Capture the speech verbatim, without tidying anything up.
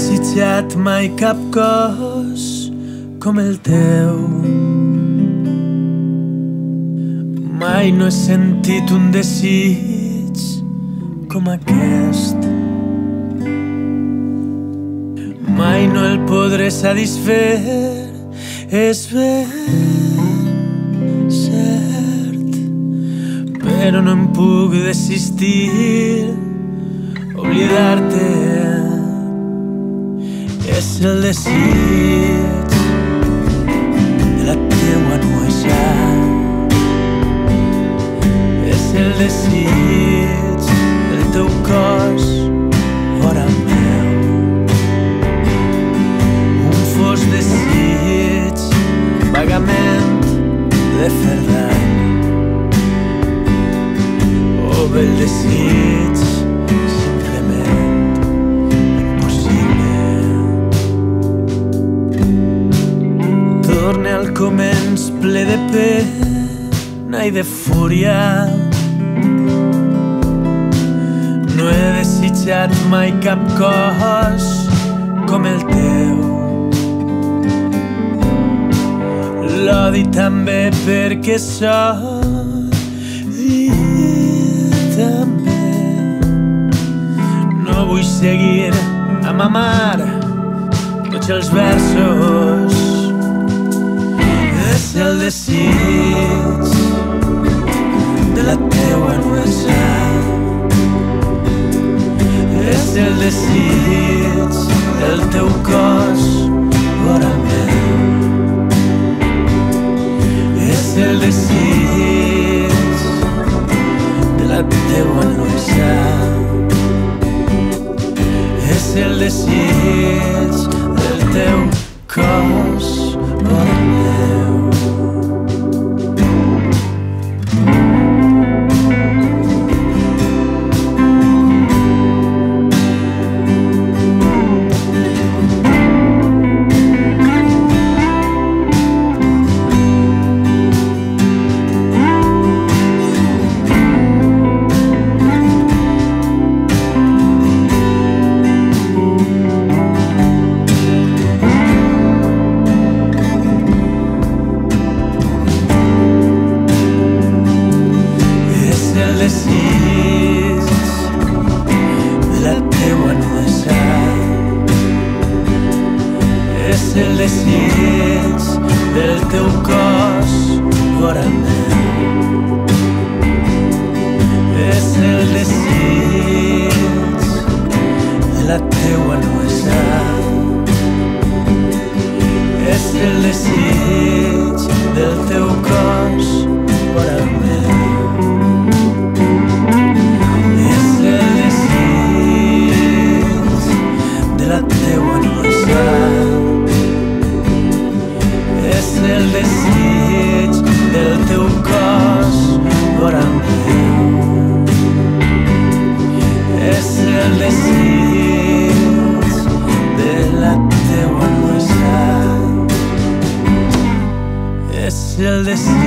desitjat mai cap cos com el teu. Mai no he sentit un desig com aquest. Mai no el podré satisfer, és ben cert, però no em puc desistir. Oblidar-te és el desig de la teua nuetat, és el desig del teu cos vora meu. Un fos desig vagament de fer dany, o bel desig torne al començ ple de pena i de fúria. No he desitjat mai cap cos com el teu. L'odi també perquè sóc i també no vull seguir a mamar tots els versos. És el desig de la teua nuetat, és el desig del teu cos vora meu, és el desig de la teua nuetat, és el desig del teu cos vora meu. És el desig del teu cos vora meu, és el desig de la teua nuetat, és el desig del teu cos vora meu, és el desig de la teua nuetat, és el desig del teu cos vora meu, és el desig de la teua nuetat, és el desig